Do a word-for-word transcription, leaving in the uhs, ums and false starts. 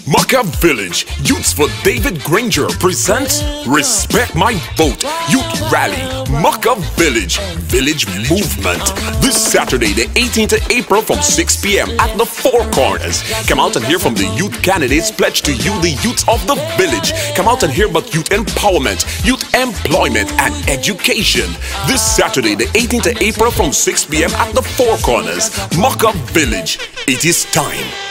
Mocha Village, Youths for David Granger presents Respect My Vote Youth Rally, Mocha Village, Village Movement. This Saturday, the eighteenth of April from six p m at the Four Corners. Come out and hear from the youth candidates pledged to you, the youths of the village. Come out and hear about youth empowerment, youth employment and education. This Saturday, the eighteenth of April from six p m at the Four Corners, Mocha Village. It is time.